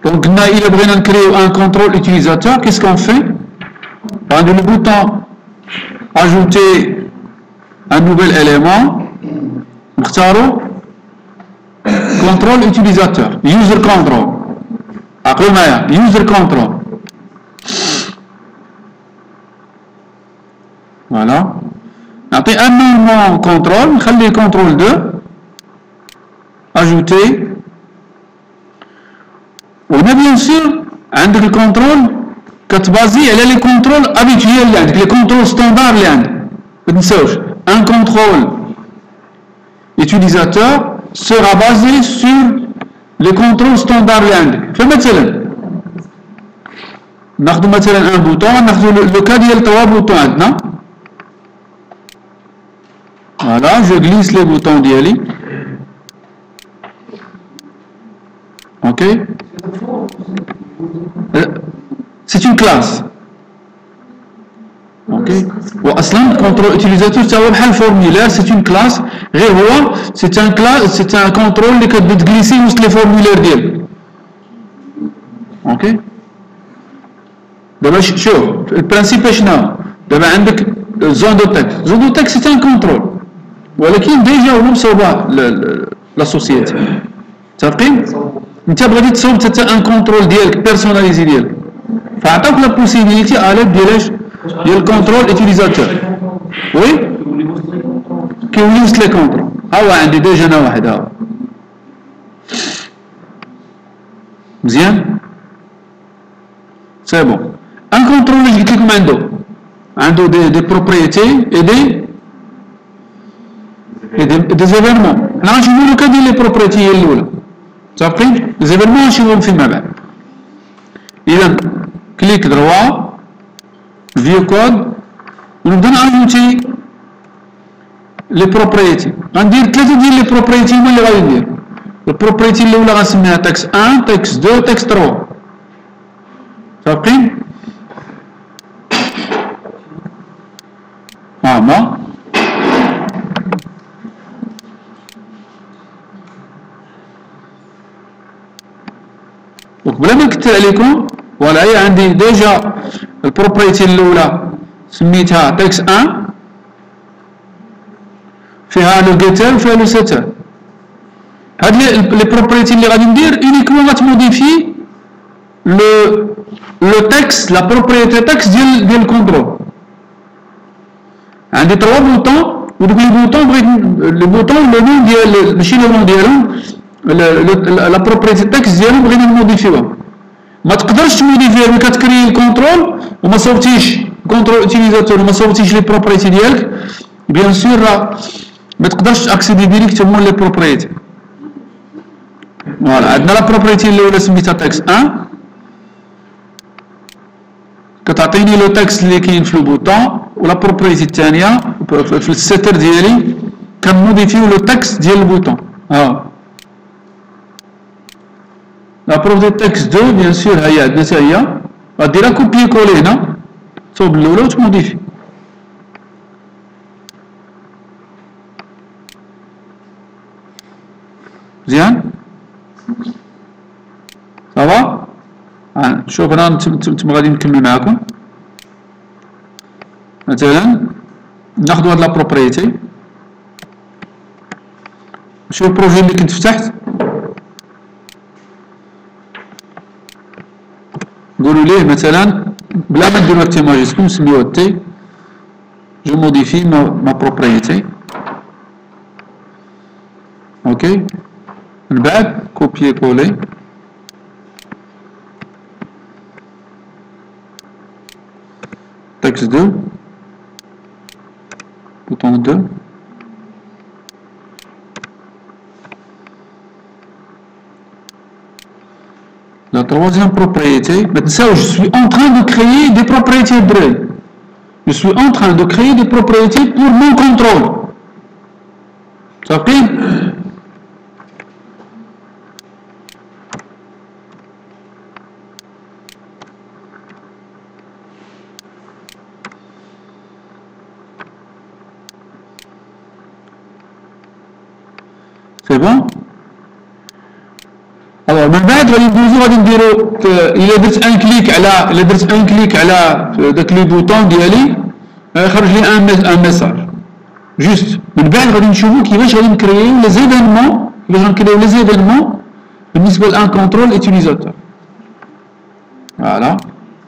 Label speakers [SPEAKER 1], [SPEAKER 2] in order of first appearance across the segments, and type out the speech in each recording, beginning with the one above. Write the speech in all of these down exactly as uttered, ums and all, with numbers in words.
[SPEAKER 1] Donc, il a besoin de créer un contrôle utilisateur. Qu'est-ce qu'on fait? On a le bouton ajouter un nouvel élément. Contrôle utilisateur. User control. User control. Voilà. Après, un nouveau contrôle. On va contrôle deux. Ajouter. On a bien sûr un contrôle qui est basé sur les contrôles habituels, les contrôles standards. Un contrôle utilisateur sera basé sur les contrôles standards. Par exemple, nous avons un bouton, le cas il y a trois boutons. Voilà, je glisse les boutons d'Yali. Ok. C'est une classe. Ok. Le contrôle utilisateur, c'est un formulaire, c'est une classe. C'est un classe, c'est un contrôle qui peut glisser sur les formulaires. Ok. D'abord, le principe est là. D'abord, il y a zone de texte. Zone de texte, c'est un contrôle. Mais déjà, on a la société. Tu as compris? انت بغيتي تصوب حتى ان كونترول ديالك بيرسوناليزي ديالك فعطاك لا بوسيبيليتي على ديال ديال الكونترول يوتيليزاتور وي كيولي وسط لي كونترول ها هو عندي ديجا انا واحد ها مزيان سي بون ان كونترول اللي قلت لكم عنده عنده دي دي بروبريتي اي دي اي دي دي زيفيرمون حنا غنشوفو لو كادير لي بروبريتي هي الاولى متفقين؟ les événements نشوفهم فيما بعد. إذا كليك دروا فيو كود ونبدا نعاونتي لي بروبريتي غندير ثلاثة ديال لي بروبريتي هما اللي غادي ندير. البروبريتي الأولى غنسميها تاكس واحد تاكس اثنين تاكس ثلاثة متفقين؟ ها هما بلا ما نكتب عليكم فوالا هي عندي ديجا البروبريتي الاولى سميتها تاكس واحد فيها لو جيتر وفيها لو سيتر هاد لي بروبريتي اللي غادي ندير يونيكمون غتموديفي لو لو تكست لا بروبريتي تكست ديال ديال الكونترول عندي ثلاثة بوطون ودوك لي بوطون بغيت لي بوطون لو نون ديال ماشي لو نون ديالهم لا بروبريتي تكست ديالهم بغينا نموديفيوها ما تقدرش تموديفيها ملي كتكري الكونترول وما صوبتيش كونترول يوتيليزاتور وما صوبتيش لي بروبريتي ديالك بيان سور راه ما تقدرش تاكسيدي ديريكتومون لي بروبريتي فوالا عندنا لا بروبريتي الاولى سميتها تكست واحد كتعطيني لو تكست اللي كاين في البوطون ولا بروبريتي الثانيه في السيتر ديالي كنموديفيو لو تكست ديال البوطون ها لا بروبريتي تكست اثنين بيان سور هي عندنا حتى هي غديرها كوبي كولي هنا تصوب الاولى وتموديفي مزيان صافا شوف انا نتم غادي نكمل معكم مثلا ناخذ هاد لا بروبريتي شوف البروجي اللي كنت فتحت نقولوا ليه مثلا بلا ما نديرو تي ماجيسكوم نسميوها تي جو موديفي ما ما بروبريتي اوكي من بعد كوبيي كولي تكست اثنين بوطون اثنين La troisième propriété, maintenant je suis en train de créer des propriétés brèves. Je suis en train de créer des propriétés pour mon contrôle. Ça fait? C'est bon? الوغ من بعد غادي ندوزو غادي نديرو الا درت ان كليك على الا درت ان كليك على داك لي بوطون ديالي غيخرج لي ان ان ميساج جوست. من بعد غادي نشوفو كيفاش غادي نكريو لي زيفينمون كيفاش غنكريو لي زيفينمون بالنسبه لان كونترول utilisateur. فوالا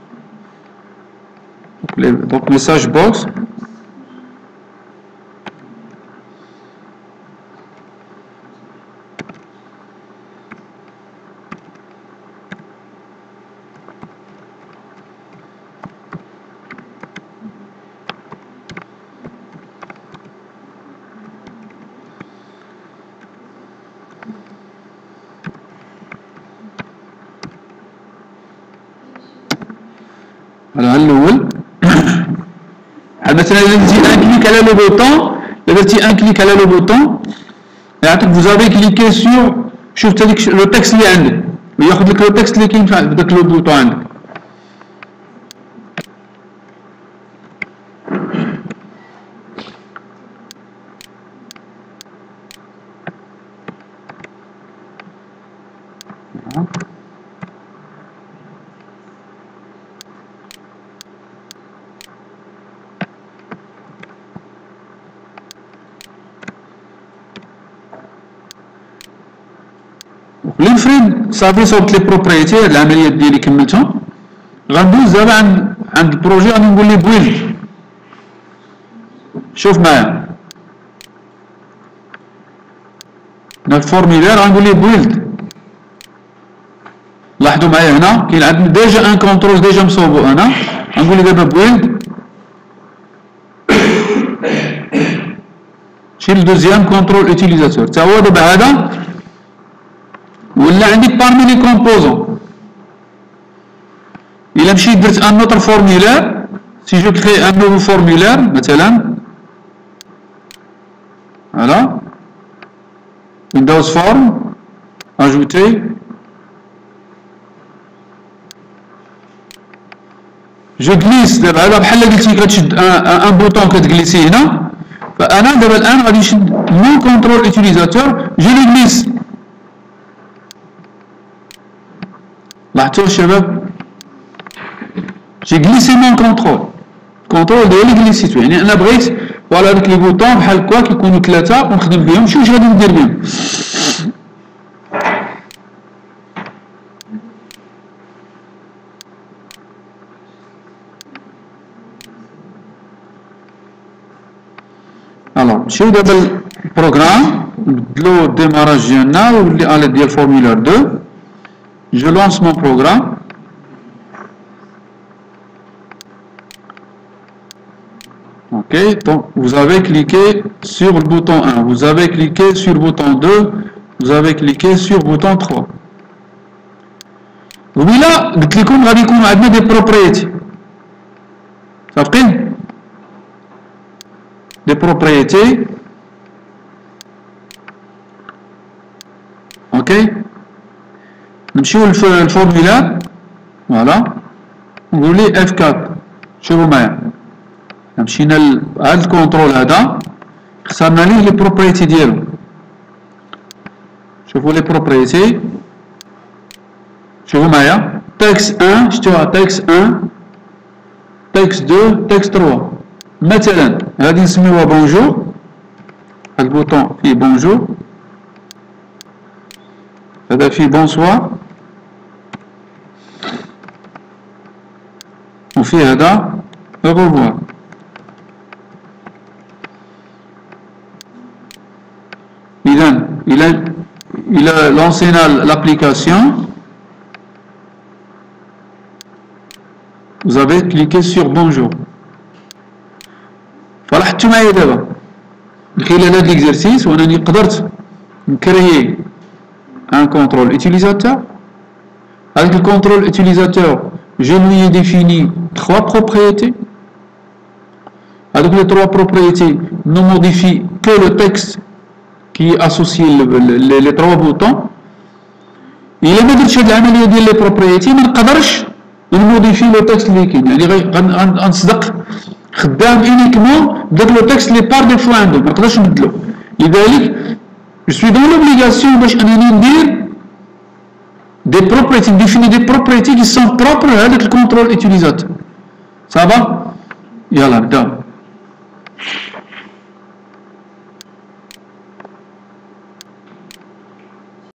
[SPEAKER 1] دونك ميساج بوكس هذا الاول. مثلا اذا درتي ان كليك على لو بوطون اذا درتي ان كليك على لو بوطون يعطيك فوزافي كليكي سور شوف هذيك لو تكست اللي عندك وياخذ لك لو تكست اللي كاين في داك لو بوطون عندك. للفريد صافي صوبت لي بروبريتي هاد العمليات ديالي كملتهم. غندوز دابا عند عند البروجي غادي نقول ليه بويلد. شوف معايا هنا الفورميلير غنقول ليه بويلد. لاحظوا معايا هنا كاين عندنا ديجا ان كونترول ديجا مصوبو انا غنقول ليه دابا بويلد شيل دوزيام كونترول utilisateur تا هو دابا هذا ولا عندي بارمي لي كومبوزون. الا مشيت درت ان اوتر فورميلير سي جو كري ان نوفو فورميلير مثلا فوالا ويندوز فورم اجوتي جو غليس دابا هذا بحال قلتي كتشد ان بوطون كتجليسي هنا فانا دابا الان غادي نشد مون كونترول utilisateur جو لو غليس. لاحظتوا الشباب جي غليسي مون كونترول كونترول ديالي غليسيتو يعني انا بغيت فوالا هادوك لي بوطون بحال هكا كيكونوا ثلاثه ونخدم بهم. شوف واش غادي ندير بهم. الوغ نمشيو دابا البروغرام نبدلو الديماراج ديالنا ويولي على ديال فورميلار دو. Je lance mon programme. Ok, donc vous avez cliqué sur le bouton un, vous avez cliqué sur le bouton deux, vous avez cliqué sur le bouton trois. Oui là, قلت لكم غادي يكون عندنا des propriétés. صافين؟ Des propriétés. Ok. نمشيو للفورمولا فوالا نقول ليه اف أربعة. شوفوا معايا مشينا لهذا الكونترول هذا اخترنا ليه لي بروبريتي ديالو. شوفوا لي بروبريتي شوفوا معايا تكس واحد شفتوها تكس واحد تكس اثنين تكس ثلاثة. مثلا غادي نسميوها بونجور هاد البوطون فيه بونجور هذا فيه بونسوار وفي هذا ريفوار. إذا إلى إلى لونسينا l'application vous avez cliqué sur bonjour. فلاحظتوا معايا دابا من خلال هذا ليكزرسيس وانني قدرت نكريي ان كونترول utilisateur. Avec le contrôle utilisateur, je lui ai défini trois propriétés. Avec les trois propriétés, ne modifie que le texte qui est associé le, le, les, les trois boutons. Il a mis les propriétés, mais il modifie le texte اللي كاين. يعني غنصدق خدام uniquement بداك لو تكست اللي بار ديفو عنده ما نقدرش نبدلو. لذلك je suis dans l'obligation باش انني ندير des propriétés, définit des propriétés qui sont propres à le contrôle utilisateur. Ça va? Yalla, nabda.